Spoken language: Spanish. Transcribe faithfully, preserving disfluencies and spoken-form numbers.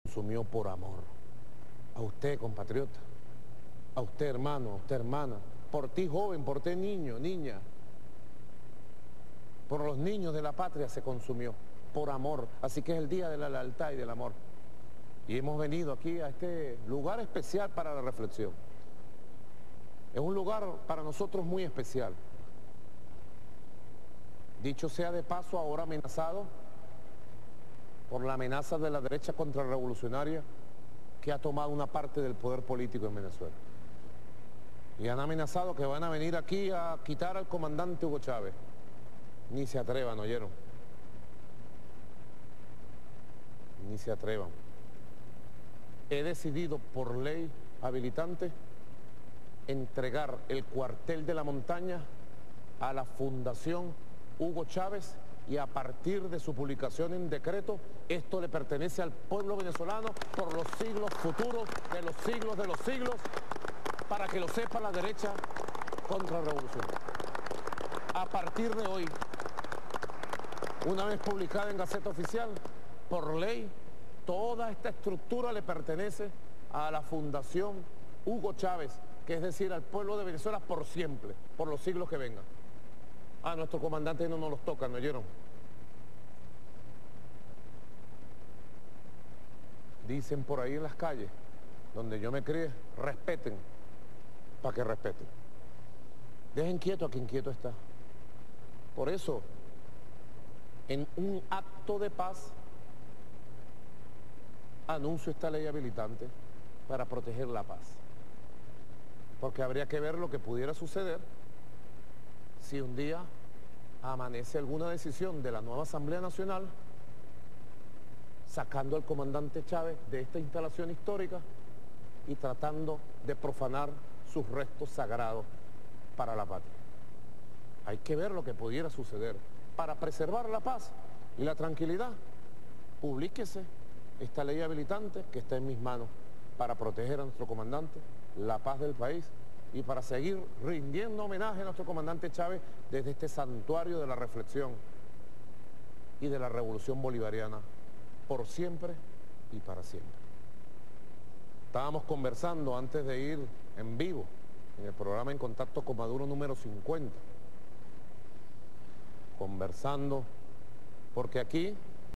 consumió por amor. A usted, compatriota, a usted, hermano, a usted, hermana, por ti, joven, por ti, niño, niña, por los niños de la patria se consumió por amor. Así que es el día de la lealtad y del amor. Y hemos venido aquí a este lugar especial para la reflexión. Es un lugar para nosotros muy especial. Dicho sea de paso, ahora amenazado por la amenaza de la derecha contrarrevolucionaria que ha tomado una parte del poder político en Venezuela. Y han amenazado que van a venir aquí a quitar al comandante Hugo Chávez. Ni se atrevan, ¿oyeron? Ni se atrevan. He decidido por ley habilitante entregar el cuartel de la montaña a la Fundación Hugo Chávez, y a partir de su publicación en decreto, esto le pertenece al pueblo venezolano por los siglos futuros, de los siglos de los siglos, para que lo sepa la derecha contrarrevolucionaria. A partir de hoy, una vez publicada en Gaceta Oficial, por ley, toda esta estructura le pertenece a la Fundación Hugo Chávez, que es decir, al pueblo de Venezuela por siempre, por los siglos que vengan. A nuestro comandante no nos los tocan, ¿no oyeron? Dicen por ahí en las calles, donde yo me crié, respeten, para que respeten. Dejen quieto a quien quieto está. Por eso, en un acto de paz, anuncio esta ley habilitante para proteger la paz. Porque habría que ver lo que pudiera suceder si un día amanece alguna decisión de la nueva Asamblea Nacional sacando al comandante Chávez de esta instalación histórica y tratando de profanar sus restos sagrados para la patria. Hay que ver lo que pudiera suceder. Para preservar la paz y la tranquilidad, publíquese esta ley habilitante que está en mis manos para proteger a nuestro comandante, la paz del país, y para seguir rindiendo homenaje a nuestro comandante Chávez desde este santuario de la reflexión y de la revolución bolivariana por siempre y para siempre. Estábamos conversando antes de ir en vivo en el programa En Contacto con Maduro número cincuenta, conversando porque aquí